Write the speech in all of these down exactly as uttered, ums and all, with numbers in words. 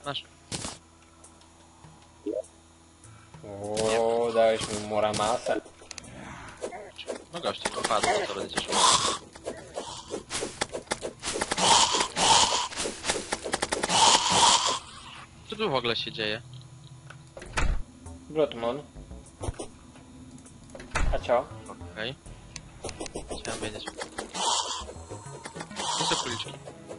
Masz. Ooo, dałeś mi Muramasę. No goście, to padło, to będzie cieszyło. Co tu w ogóle się dzieje? Bloodmoon. A co? Okej. Okay. Chciałem wiedzieć. To są kuliczki.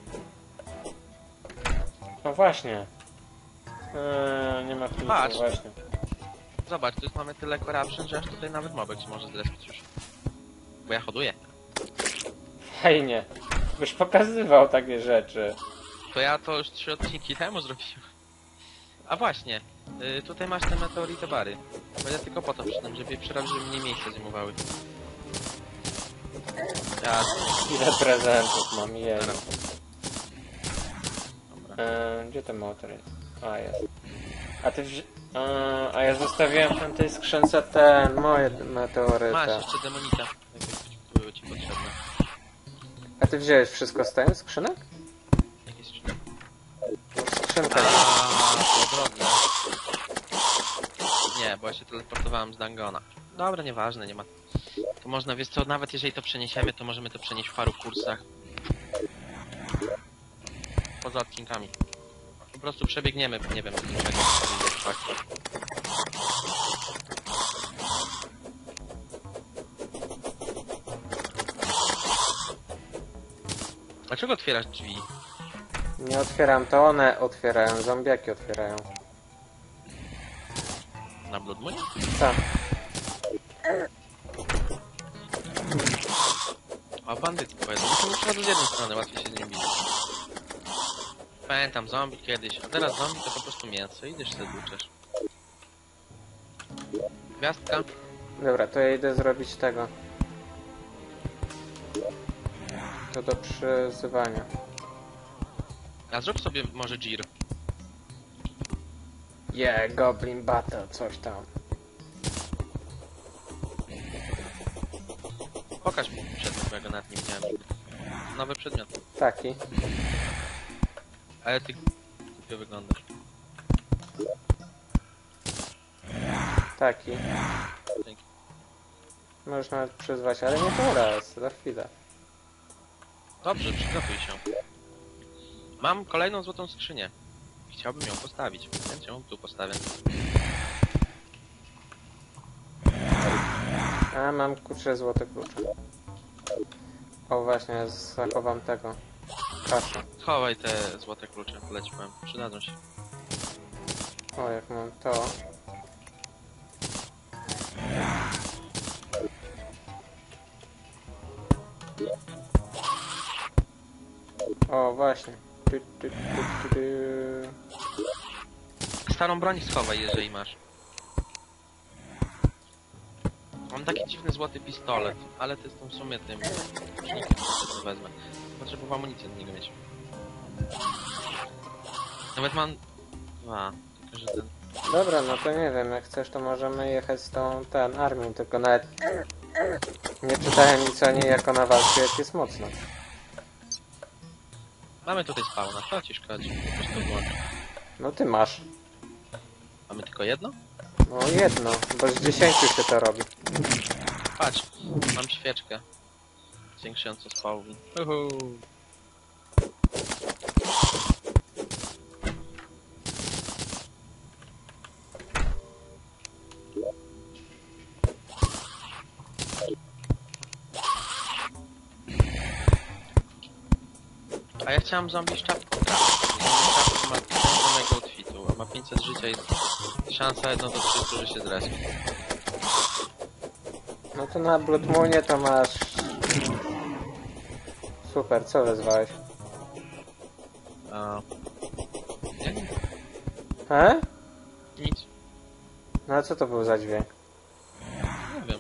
No właśnie. Eee, nie ma kluczu, Patrz. właśnie. Zobacz, tu mamy tyle corruption, że aż tutaj nawet mobek się może zrespić już. Bo ja hoduję. Fajnie. Byś pokazywał takie rzeczy. To ja to już trzy odcinki temu zrobiłem. A właśnie, yy, tutaj masz te meteorite bary. Bo ja tylko po to przyszedłem, żeby je przerabić, żeby mnie miejsca zajmowały. Ja... Ile prezentów mam, jej. Dobra. Eee, gdzie ten motor jest? A, jest. A ty wzi... Eee, a ja zostawiłem w tej skrzynce te moje meteoryty. Masz jeszcze demonika, jakby były ci potrzebne. A ty wziąłeś wszystko z tej skrzynek? Jakieś skrzynki. Skrzynka. Aaaa, to drobne. Nie, bo ja się teleportowałem z Dangona. Dobra, nieważne, nie ma. To można, wiesz co, nawet jeżeli to przeniesiemy, to możemy to przenieść w paru kursach. Poza odcinkami. Po prostu przebiegniemy, nie wiem, czego. Dlaczego otwierasz drzwi? Nie otwieram, to one otwierają, zombiaki otwierają. Na Bloodmoonie? Tak. A bandyty powiedzą, to muszę z jednej strony, łatwiej się z nim bić. Pamiętam zombie kiedyś, a teraz zombie to po prostu mięso, idziesz sobie tłuczesz. Gwiazdka. Dobra, to ja idę zrobić tego. To do przyzywania. A zrób sobie może Jir. Yeah, Goblin Battle, coś tam. Pokaż mi przedmiot, bo ja go nawet nie widziałem. Nowy przedmiot. Taki. Ale ty głupio wyglądasz. Taki. Dzięki. Możesz nawet przyzwać, ale nie teraz, za chwilę. Dobrze, przygotuj się. Mam kolejną złotą skrzynię. Chciałbym ją postawić, więc ją tu postawię. A, mam kurczę złote klucze. O właśnie, zachowam tego. Kaszę. Schowaj te złote klucze, poleciłem. Przydadzą się. O, jak mam to. O, właśnie. Tu, tu, tu, tu, tu. Starą broń schowaj, jeżeli masz. Mam taki dziwny złoty pistolet, ale to jest w sumie tym łucznikiem, to wezmę. Potrzebował amunicję do niego mieć. Nawet mam dwa, tylko że ten... Dobra, no to nie wiem, jak chcesz to możemy jechać z tą ten armią, tylko nawet nie czytałem nic o niej, jak ona walczy, jak jest mocna. Mamy tutaj spawna, co ci szkodzi? Po prostu włącz. No ty masz. Mamy tylko jedno? No jedno, bo z dziesięciu się to robi. Patrz, mam świeczkę. Zwiększającą spawn. Uhu. A ja chciałem zombie z czapką trafić. Czapka ma pięć do outfitu, a ma pięćset życia i szansa jedno do trzystu, że się zrespi. No to na Bloodmoonie to masz... Super, co wezwałeś? A... Nie? He? Nic. No a co to był za dźwięk? Nie wiem.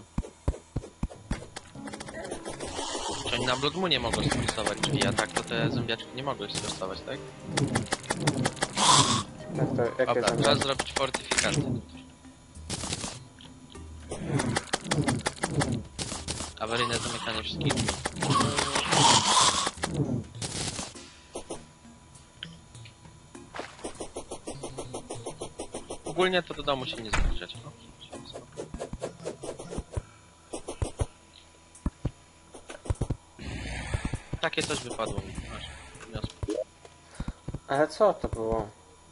Czy oni na Bloodmoonie mogą stresować drzwi, a tak to te zombiaczki nie mogły stresować, tak? Jak to, jakie Dobra, zamiary? trzeba zrobić fortyfikację. Awaryjne zamykanie wszystkich drzwi. ogólnie to do domu się nie zbliżać. No. Takie coś wypadło mi. Masz, wniosek. Ale co to było?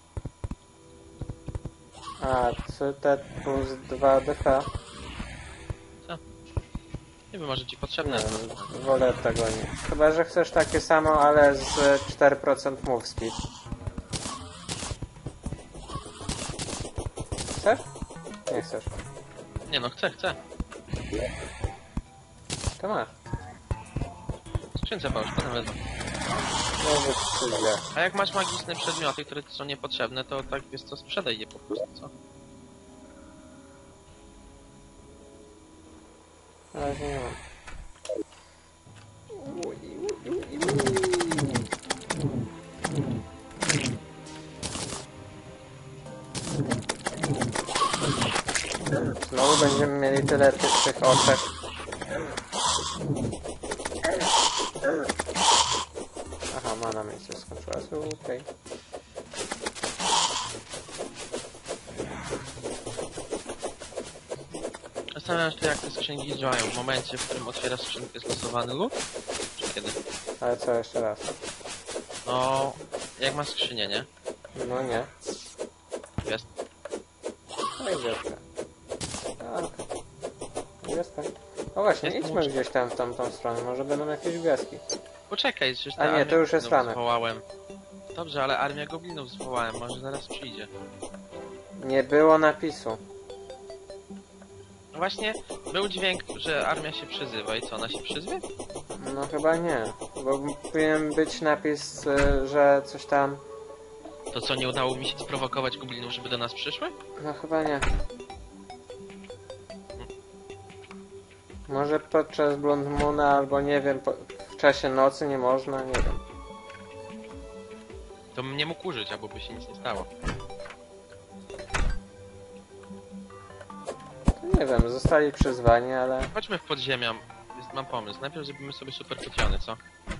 A, C T plus dwa D P. Nie wiem, może ci Nie potrzebne. wiem, wolę tego nie. Chyba, że chcesz takie samo, ale z cztery procent move speed. Chcesz? Nie chcesz. Nie no, chcę, chcę. To masz. Skrzynce połóż, potem wezmę. Może przyjdzie. A jak masz magiczne przedmioty, które ci są niepotrzebne, to tak jest to sprzedaj je po prostu, co? Na razie nie mam. Znowu będziemy mieli tyle tych, tych oczek. Aha, mana mi się skończyła. Okej. Zastanawiam się, jak te skrzynki działają. W momencie, w którym otwierasz skrzynkę, jest losowany lód? Czy kiedy? Ale co jeszcze raz? No, jak masz skrzynię, nie? No nie. Jest. No i wiesz. Tak. Jestem. O właśnie, Jest idźmy muszka. gdzieś tam w tamtą stronę. Może będą jakieś gwiazdki. Poczekaj, przecież A ta nie, armia to już jest goblinów Franek. zwołałem. Dobrze, ale armia goblinów zwołałem, może zaraz przyjdzie. Nie było napisu. No właśnie, był dźwięk, że armia się przyzywa i co, ona się przyzwie? No chyba nie. Bo powinien być napis, y, że coś tam... To co, nie udało mi się sprowokować goblinów, żeby do nas przyszły? No chyba nie. Może podczas Blood Moona, albo nie wiem, po, w czasie nocy nie można, nie wiem. To bym nie mógł użyć, albo by się nic nie stało. To nie wiem, zostali przyzwani, ale... Chodźmy w podziemia, jest, mam pomysł. Najpierw zrobimy sobie super potiony, co?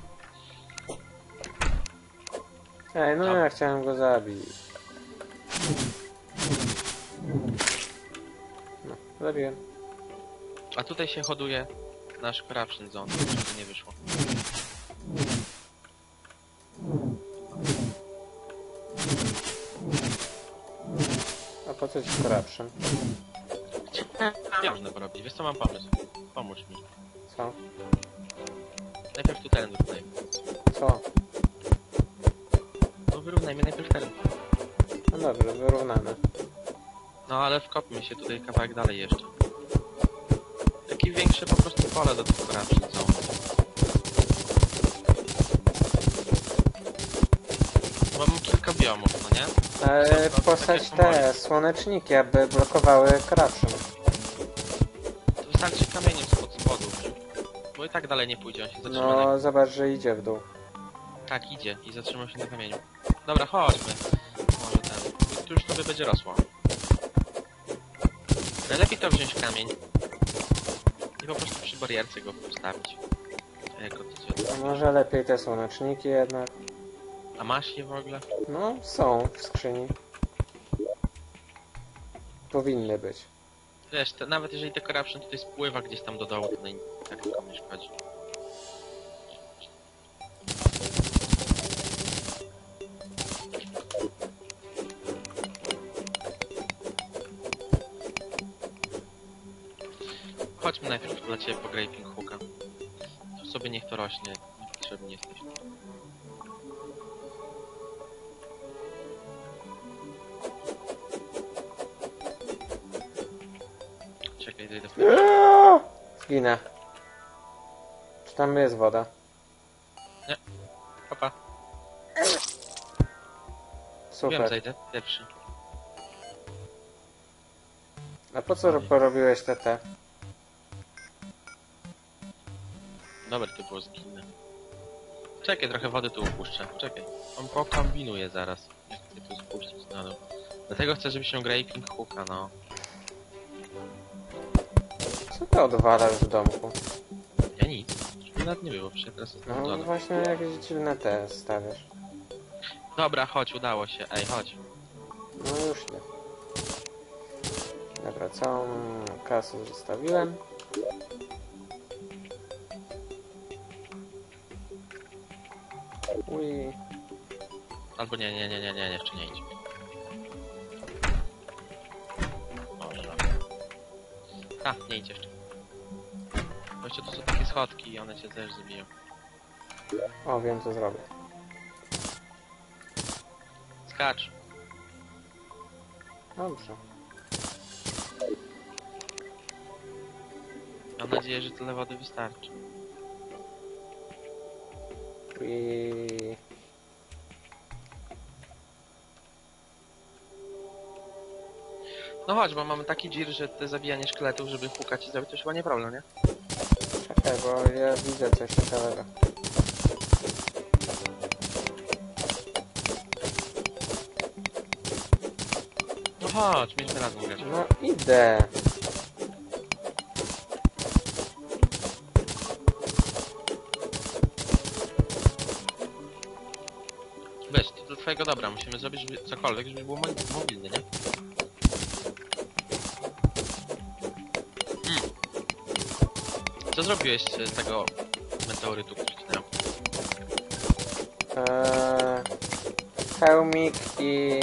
Ej, no Tam. ja chciałem go zabić. No, zabiłem. A tutaj się hoduje nasz corruption zone, żeby nie wyszło. A po co ci corruption? Ja można porobić, wiesz co, mam pomysł. Pomóż mi. Co? Najpierw tu teren wyrównaj. Co? No wyrównajmy najpierw teren. No dobrze, wyrównane. No ale wkopmy się tutaj kawałek dalej jeszcze. Taki większy po prostu pole do tego corruption zone. Mam kilka biomów, no nie? Ale Są to postać takie te słoneczniki, aby blokowały corruption. To wystarczy kamieniem spod spodu. Bo i tak dalej nie pójdzie, on się zatrzyma na... No, zobacz, że idzie w dół. Tak, idzie i zatrzymał się na kamieniu. Dobra, chodźmy. Może ten... Tu już sobie będzie rosło. Najlepiej to wziąć kamień. I po prostu przy barierce go postawić. Jako to A może lepiej te słoneczniki jednak? A masz je w ogóle? No, są w skrzyni. Powinny być. Wiesz, te, nawet jeżeli te corruption tutaj spływa gdzieś tam do dołu, to no i tak tylko nie szkodzi. Chodźmy najpierw dla ciebie po Graping Hooka. Tu sobie niech to rośnie, niepotrzebnie jesteś. Czekaj, dojdę w Eee! Zginę. Czy tam jest woda? Papa. Wiem, Super. zajdę pierwszy. A po co porobiłeś te te? Dobra, to było zginę. Czekaj, trochę wody tu upuszczę. Czekaj. On pokombinuje zaraz. Jak chcę tu spuścić na dół. Dlatego chcę, żebyś się Graping Hooka, no. Co ty odwalasz w domku? Ja nic. Żeby nawet nie było, przecież teraz jest No no, właśnie jakieś dziwne te stawiasz. Dobra, chodź, udało się. Ej, chodź. No już nie. Dobra, całą kasę zostawiłem. Ui. Albo nie, nie, nie, nie, nie, jeszcze nie idź. Może. Ha, nie idź jeszcze. Bo jeszcze tu są takie schodki i one cię też zabiją. O, wiem co zrobię. Skacz. Dobrze. Mam nadzieję, że tyle wody wystarczy. I... No chodź, bo mamy taki dzir, że te zabijanie szkieletów, żeby hukać i zrobić, to chyba nie problem, nie? Czekaj, bo ja widzę coś ciekawego. No chodź, mieliśmy razem grać. No idę. Wiesz, to do twojego dobra, musimy zrobić żeby cokolwiek, żeby było mo- mobilne, nie? Hmm. Co zrobiłeś z tego meteorytu, który ci dał? Eee, hełmik i...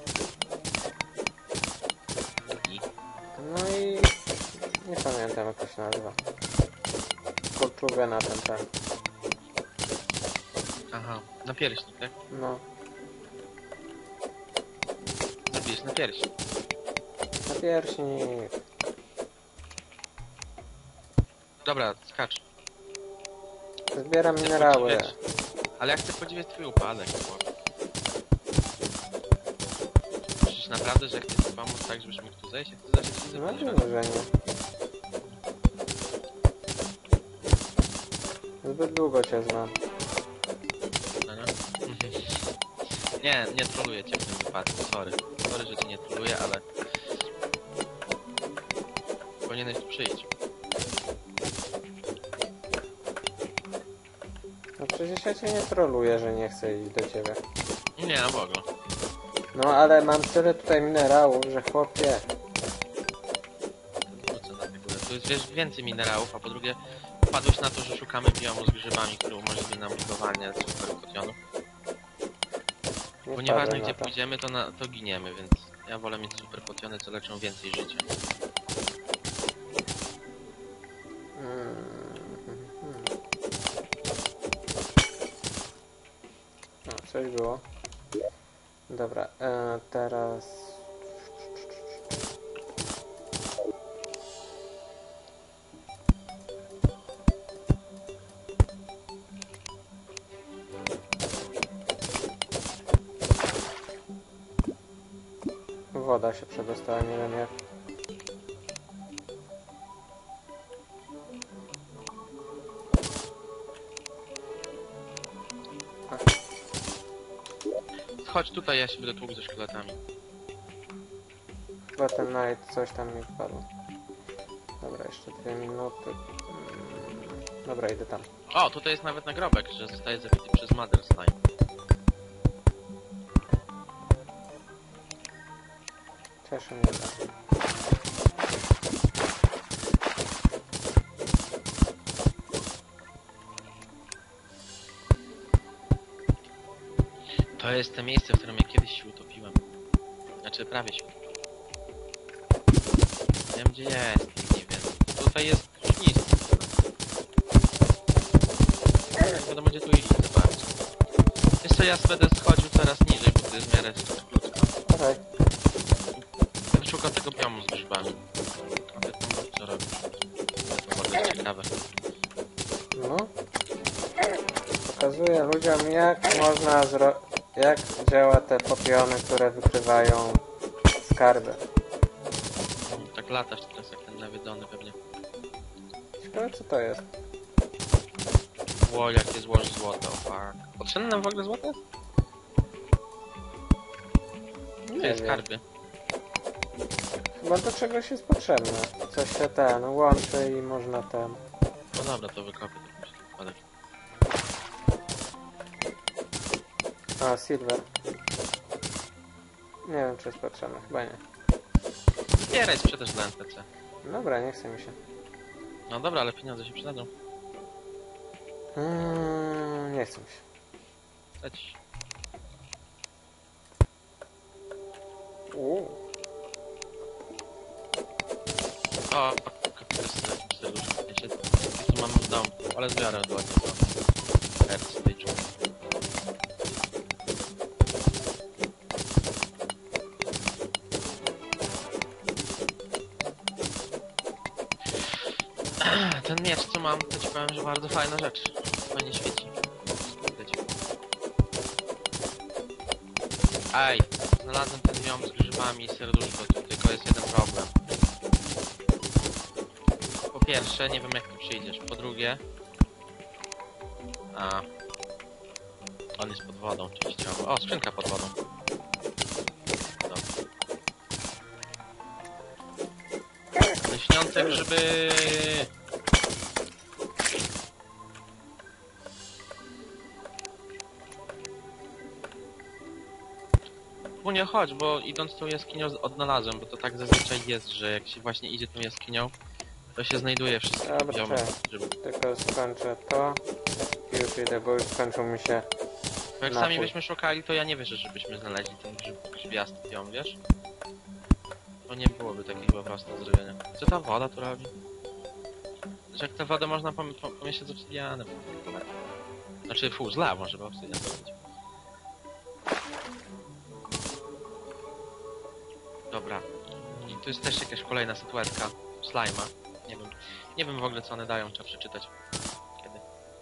I? No i... Nie pamiętam jak to się nazywa. Kolczugę na ten ten. Aha, na pierśnik, tak? No, Zabijesz na pierśnik. na pierśnik. Dobra, skacz. Zbieram Chcę minerały. podziwiać- Ale ja chcę podziwiać twój upadek, bo... Myślisz naprawdę, że chcę ci pomóc tak, żebyś mógł tu zejść? Ja chcę zacząć się No zabić. pewnie, że nie. Zbyt długo cię znam. No, no. Nie, nie troluję cię w tym wypadku, sorry. Sorry, że cię nie troluję, ale... Powinieneś tu przyjść. No przecież ja cię nie troluję, że nie chcę iść do ciebie. Nie, no w ogóle. No ale mam tyle tutaj minerałów, że chłopie. Wrócę na tego. Tu jest wiesz, więcej minerałów, a po drugie wpadłeś na to, że szukamy biomu z grzybami, które umożliwi nam budowanie superpotionów. Nie Bo nieważne wpadłem gdzie na to. pójdziemy, to, na, to giniemy, więc ja wolę mieć superpotiony, co leczą więcej życia. Mm, mm, mm. No, coś było. Dobra, e, teraz... Woda się przedostała, nie wiem jak. Chodź tutaj, ja się będę tłukł ze szkieletami. Chyba ten night coś tam mi wpadło. Dobra, jeszcze dwie minuty. Mm, dobra, idę tam. O, tutaj jest nawet nagrobek, że zostaje zabity przez Mother Slime. Cieszy mnie to. To jest to miejsce, w którym ja kiedyś się utopiłem. Znaczy, prawie się. Wiem gdzie jest, nie wiem. Tutaj jest nic. Nie wiadomo gdzie tu iść, zobaczcie. Wiesz co, ja będę schodził coraz niżej, bo to jest w miarę krótko. Okej. Będę szukał tego biomu z grzybami. A ty tam co robisz? To może jest ciekawe. No. Pokazuję ludziom jak można zro... jak działa te popiony, które wykrywają skarby. Tak latasz teraz jak ten nawiedzony pewnie. Ciekawe co to jest. Ło, jakie złoż złoto, fuck. Potrzebne nam w ogóle złoto? To Nie jest wiem. skarby. Chyba do czegoś jest potrzebne. Coś się ten łączy i można ten... No dobra, to wykopię to muszę wkładać. A, silver. Nie wiem czy jest potrzebne, chyba nie. zbieraj, sprzedaż dla N P C. Dobra, nie chce mi się. No dobra, ale pieniądze się przydadzą. Mm, nie chce mi się. Leć. Uuu. O, to jest serduszko. Ja się taki mam w domu, ale zbiorę ładnie do Earth Stage'u. Ten miecz co mam, to ci powiem, że bardzo fajna rzecz. Fajnie świeci. Widać. Aj, znalazłem ten biom z grzybami i serduszko, tu tylko jest jeden problem. Po pierwsze, nie wiem jak tu przyjdziesz. Po drugie... A... On jest pod wodą częściowo. O, skrzynka pod wodą. Dobra. Lśniące grzyby! Nie chodź, bo idąc tą jaskinią odnalazłem, bo to tak zazwyczaj jest, że jak się właśnie idzie tą jaskinią, to się znajduje wszystkie Dobra, biomy. czekaj. Tylko skończę to i już idę, bo już skończył mi się Bo jak napój. sami byśmy szukali, to ja nie wierzę, żebyśmy znaleźli ten grzyb, grzybiasty biom, wiesz? To nie byłoby takiego po prostu do zrobienia. Co ta woda tu robi? Znaczy jak tę wodę można pom pom pomieszać z obsydianem. Znaczy, fu, z lawą, żeby obsydian zrobić. Dobra. I tu jest też jakaś kolejna statuetka slajma. Nie wiem. Nie wiem w ogóle co one dają, trzeba przeczytać. Kiedy?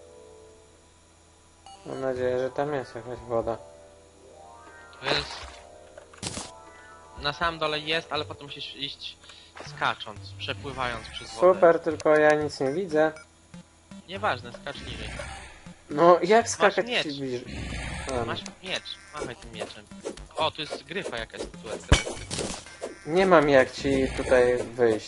Mam nadzieję, że tam jest jakaś woda. To jest... Na samym dole jest, ale potem musisz iść skacząc, przepływając przez wodę. Super, tylko ja nic nie widzę. Nieważne, skacz niżej. No, jak skakać miecz. ci bliżej? A, Masz miecz, machaj tym mieczem. O, tu jest gryfa jakaś statuetka. nie mam jak ci tutaj wyjść.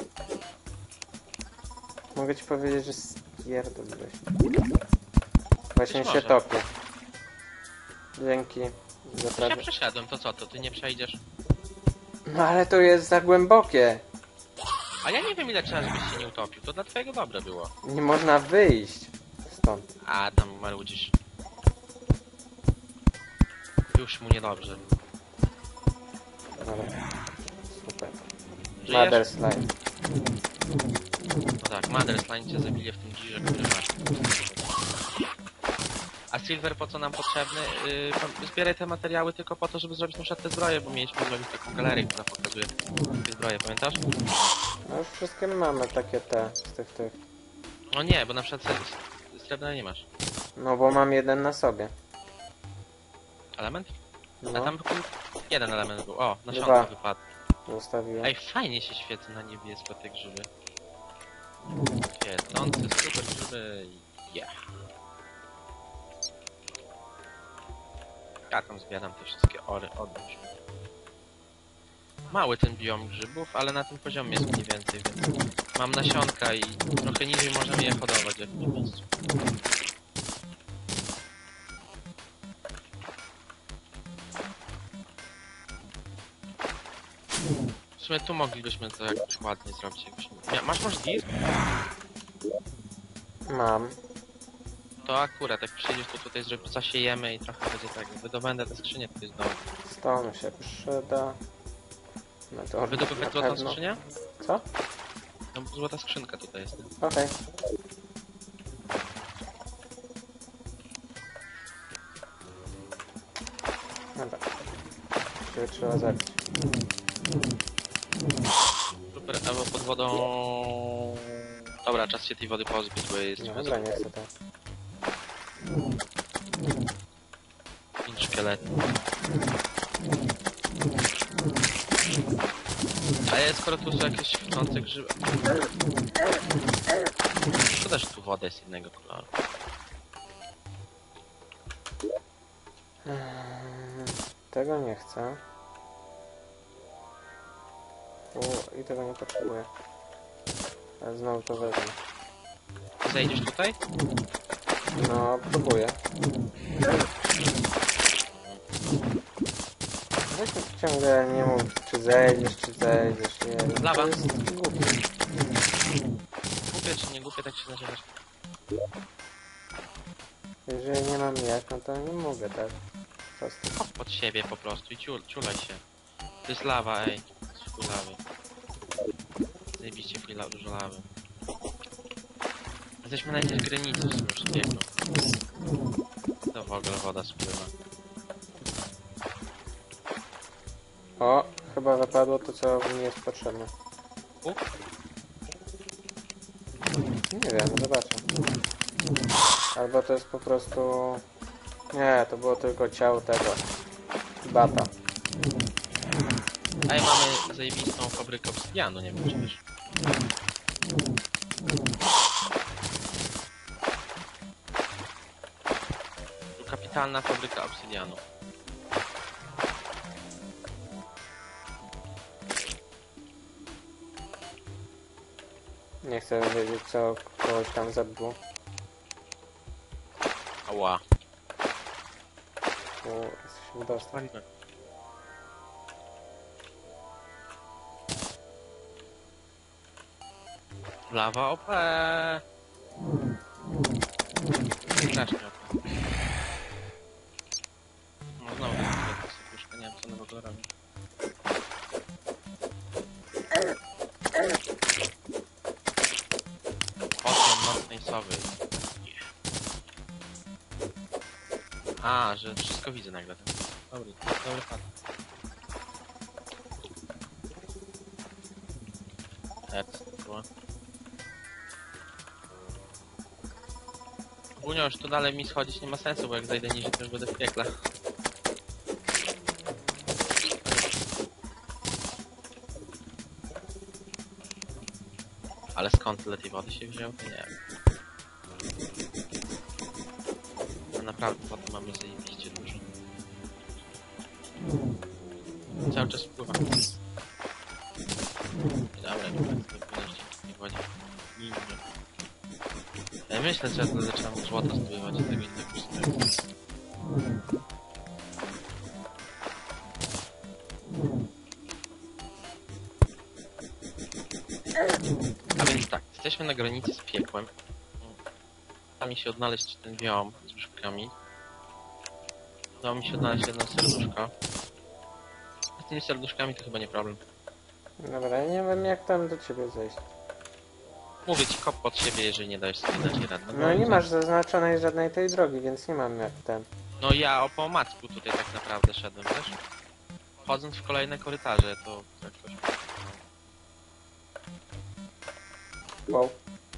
Mogę ci powiedzieć, że spierdoliłeś. Właśnie Być się może. topię. Dzięki za Ja prawie. przeszedłem, to co, to ty nie przejdziesz? No ale to jest za głębokie. A ja nie wiem ile trzeba, żebyś się nie utopił, to dla twojego dobra było. Nie można wyjść stąd. A, tam marudzisz. Już mu niedobrze. Dobra. Super. Żyjesz? Mother slime. No tak, Mother Slime cię zabije w tym girze, który masz. A Silver po co nam potrzebny? Yy, zbieraj te materiały tylko po to, żeby zrobić na przykład te zbroje, bo mieliśmy zrobić taką galerię, która pokazuje te zbroje, pamiętasz? No już wszystkie mamy takie te z tych tych. No nie, bo na przykład sre- srebrne nie masz. No bo mam jeden na sobie. Element? A No, tam tylko jeden element był. O, Dwa. nasionka wypadł. zostawiłem. Ej, fajnie się świecą na niebiesko te grzyby. Świecące, super grzyby. Yeah. Ja tam zbieram te wszystkie ory, odłóż. Mały ten biom grzybów, ale na tym poziomie jest mniej więcej, więc mam nasionka i trochę niżej możemy je hodować w jakimś miejscu. W sumie tu moglibyśmy to jakoś ładnie zrobić. Jakbyśmy... Mia- Masz może dir? Mam. To akurat, jak przyjdziesz, to tutaj zrobi, zasiejemy i trochę będzie tak. Wydobędę te skrzynie tutaj znowu. Stone się przyda. Meteoryt Wydobywać na złotą pewno. skrzynię? Co? No złota skrzynka tutaj jest. Okej. Dobra. Czyli trzeba zabić. Super, albo pod wodą... Dobra, czas się tej wody pozbyć, bo jest No dobra, nie chcę tak. pięć szkieletów. Ale skoro tu są jakieś świecące grzyby... Szkoda, że tu woda jest innego koloru. Eee, Tego nie chcę. U, I tego nie potrzebuję. Ale znowu to wezmę. Zejdziesz tutaj? No, próbuję. Jak ciągle nie mów, czy zejdziesz, czy zejdziesz. Nie, Lawa. to jest głupie. Głupie czy nie głupie, tak się nazywasz. Jeżeli nie mam jak, no to nie mogę, tak? Prosto. Kop pod siebie po prostu i ciul, ciulaj się. To jest lawa, ej. Chuj lawy. Zajebiście chuj la, dużo lawy. Jesteśmy na jakiejś granicy w sumie wszystkiego. To w ogóle woda spływa. O, chyba wypadło to, co mi jest potrzebne. U? Nie wiem, zobaczę. Albo to jest po prostu... Nie, to było tylko ciało tego. Bata. Ej, mamy zajebistą fabrykę obsydianu, nie wiem czy wiesz. Tu kapitalna fabryka obsydianu. Nie chcę wiedzieć, co kogoś tam zabiło. Ała. Bo jesteśmy dostać. Spalimy. Lawa O P. Strasznie O P. No znowu to sypuszka, nie wiem co nowego robi. Potem nocnej sowy. A, że wszystko widzę nagle. Dobry, dobry fan. Et, było. Bunio, już tu dalej mi schodzić nie ma sensu, bo jak zajdę niżej, to już będę w piekle. Ale skąd tyle tej wody się wziął? Nie wiem. A naprawdę wody mamy zajebiście dużo. Cały czas wpływa. Dobra, nie będę wypłynąć w tej wodzie. Nie, nie. Ja myślę, że ja zaczynam złota zdobywać i tego innego systemu. A więc tak, jesteśmy na granicy z piekłem. Udało mi się odnaleźć ten biom z brzuchami. Udało mi się odnaleźć jedno serduszko. Z tymi serduszkami to chyba nie problem. Dobra, ja nie wiem, jak tam do ciebie zejść. Mówię ci, kop pod siebie, jeżeli nie dajesz sobie dać radę. No nie masz zaznaczonej żadnej tej drogi, więc nie mam jak ten. No ja o po omacku tutaj tak naprawdę szedłem, wiesz? Wchodząc w kolejne korytarze, to jakoś... Wow.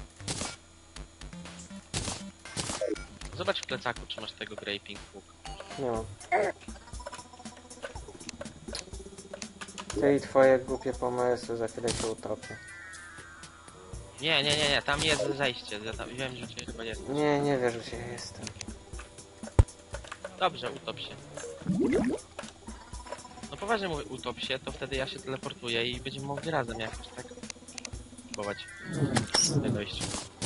Zobacz w plecaku, czy masz tego Graping Hook. Nie mam. Ty i twoje głupie pomysły, za chwilę się utopię. Nie, nie, nie, nie, tam jest zejście. Ja tam wiem, że cię chyba jest. Nie, nie wiesz, gdzie ja jestem. Dobrze, utop się. No poważnie mówię, utop się, to wtedy ja się teleportuję i będziemy mogli razem jakoś, tak? Próbować. Nie dojść.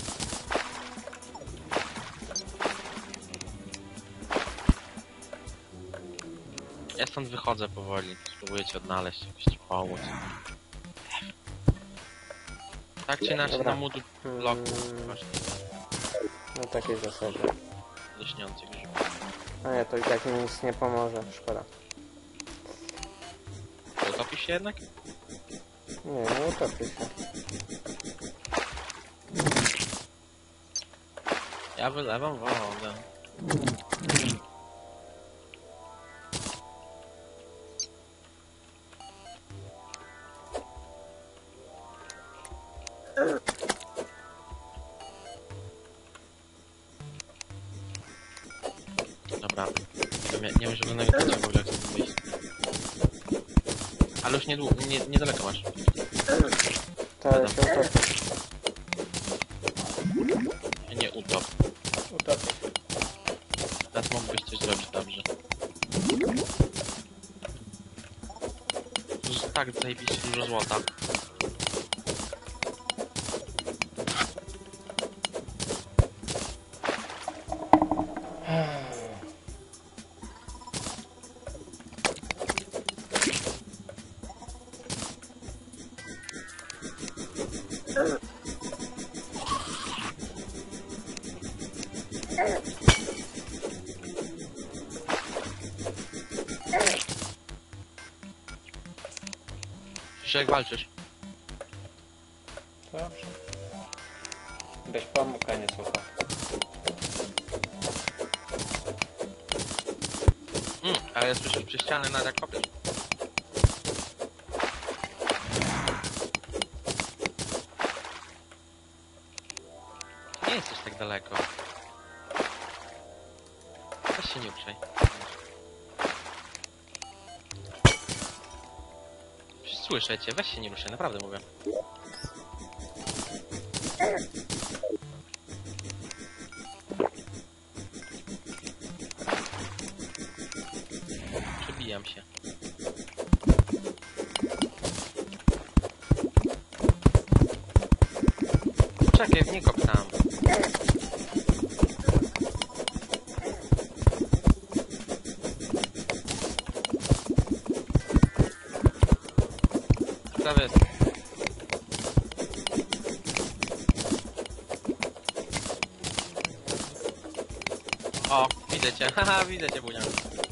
Ja stąd wychodzę powoli. Spróbuję cię odnaleźć, jakoś ci pomóc. Tak czy inaczej, Dobra. na mood bloku. Mm. Właśnie, Na takiej zasadzie. lśniący grzyb. A nie, to i tak mi nic nie pomoże, szkoda. Utopisz się jednak? Nie, nie utopię się. Ja wylewam wodę. Dobra. Nie, nie mam żadnego pycia w ogóle, jak chcę wyjść. Ale już niedługo, nie, niedaleko masz. To ale się utopię. Nie utop. Utopię. Teraz mógłbyś coś zrobić dobrze. Tu jest tak zajebiście dużo złota. Patrzę jak walczysz. Dobrze. Byś pomógł, a nie słuchał. Mm, ale słyszysz przy ściany na jak kopiesz. Nie jesteś tak daleko. Weź się nie uprzej. Słyszę cię, weź się nie ruszaj, naprawdę mówię. Przebijam się. Poczekaj, nie kop tam. Prawie. O, widzę cię, haha, widzę cię, Bunia.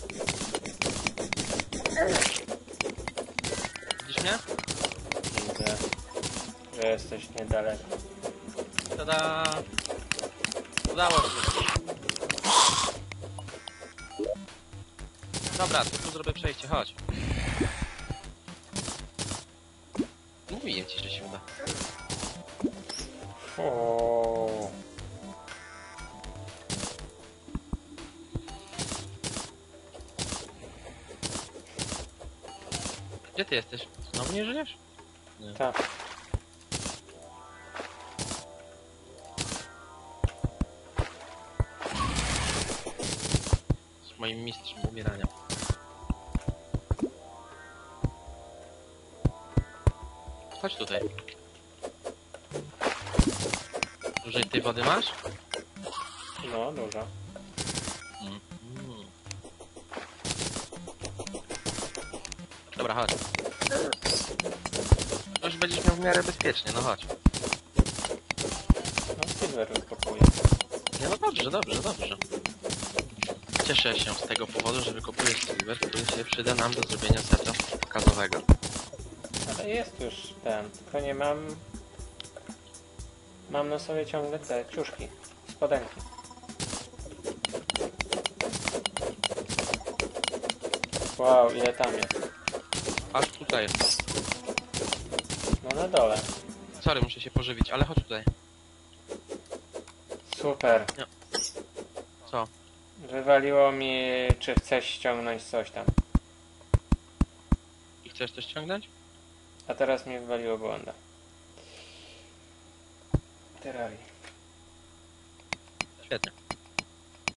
Widzisz mnie? Widzę, że jesteś niedaleko. Tada! Udało się. Dobra, to tu zrobię przejście, chodź. Mówiłem ci, że się uda. O. Gdzie ty jesteś? Znowu nie żyjesz? Nie. Tak. Z moim mistrzem umierania. Chodź tutaj. Dużej tej wody masz? No, dużo. Mm. Mm. Dobra, chodź. Już będziesz miał w miarę bezpiecznie, no chodź. No, silver wykopuje. Nie, no dobrze, dobrze, dobrze. Cieszę się z tego powodu, że wykopujesz silver, który się przyda nam do zrobienia seta pokazowego. Ale jest już ten, tylko nie mam... Mam na sobie ciągle te ciuszki, spodenki. Wow, ile tam jest? Aż tutaj. No na dole. Sorry, muszę się pożywić, ale chodź tutaj. Super. Co? Wywaliło mi, czy chcesz ściągnąć coś tam. I chcesz coś ściągnąć? A teraz mi wywaliło błąda. Terrarii. Świetnie.